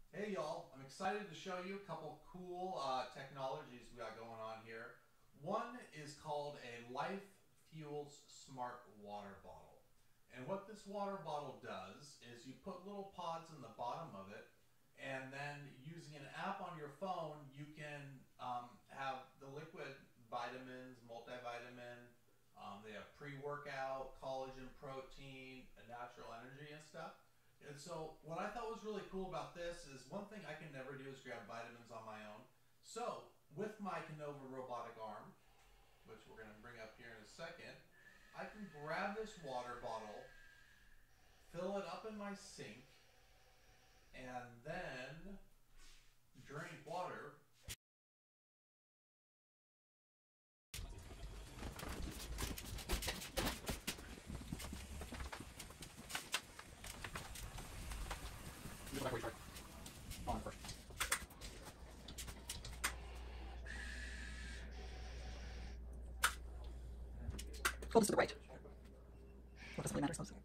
Hey y'all, I'm excited to show you a couple cool technologies we got going on here. One is called a lifefeuls smart water bottle. And what this water bottle does is you put little pods in the bottom of it, and then using an app on your phone, you can have the liquid vitamins, multivitamin, they have pre-workout, collagen, protein, natural energy and stuff. And so, what I thought was really cool about this is one thing I can never do is grab vitamins on my own. So, with my Canova robotic arm, which we're going to bring up here in a second, I can grab this water bottle, fill it up in my sink, and then drink water. You go back where you started. On first. Hold this to the right. What doesn't really matter, suppose.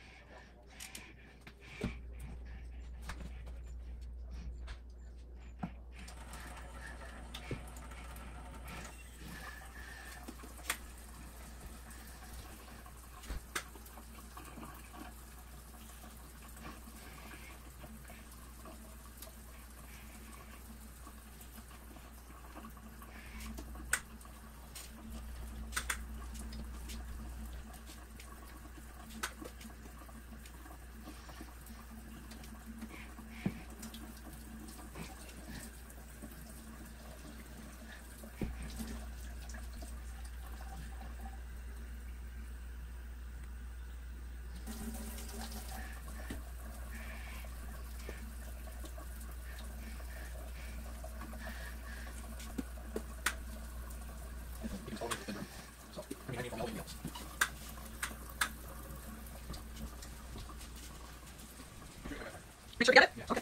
You can totally fit in. So, I mean, I need from everything else. Make sure you get it? Yeah. Okay.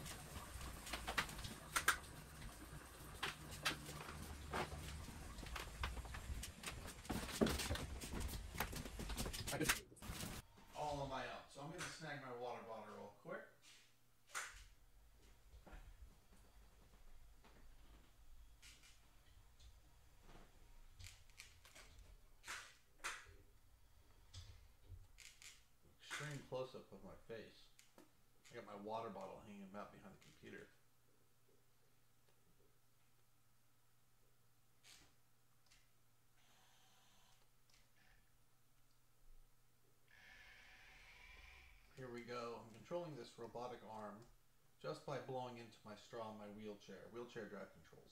I did. All on my own. So, I'm going to snag my water bottle real quick. Extreme close up of my face. I got my water bottle hanging out behind the computer. Here we go. I'm controlling this robotic arm just by blowing into my straw in my wheelchair drive controls.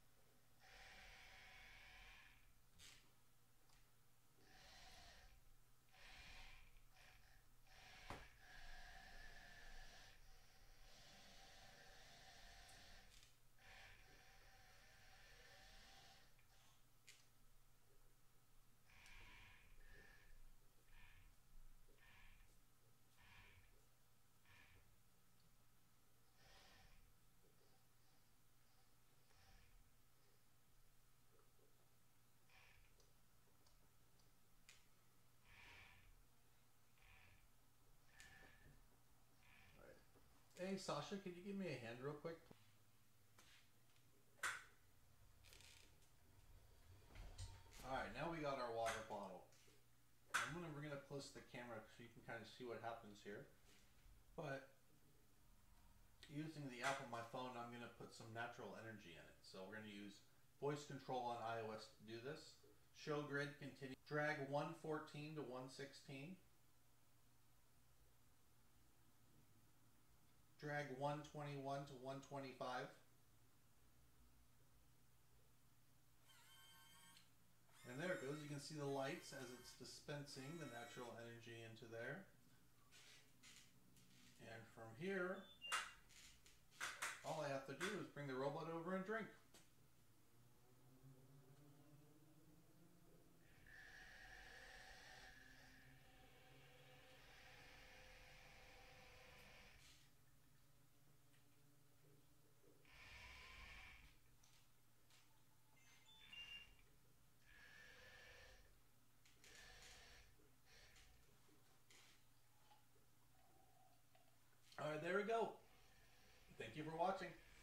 Hey Sasha, could you give me a hand real quick? Alright, now we got our water bottle. I'm going to bring it up close to the camera so you can kind of see what happens here. But using the app on my phone, I'm going to put some natural energy in it. So we're going to use voice control on iOS to do this. Show grid continue. Drag 114 to 116. Drag 121 to 125. And there it goes. You can see the lights as it's dispensing the natural energy into there. And from here, all I have to do is bring the robot over and drink. All right, there we go. Thank you for watching.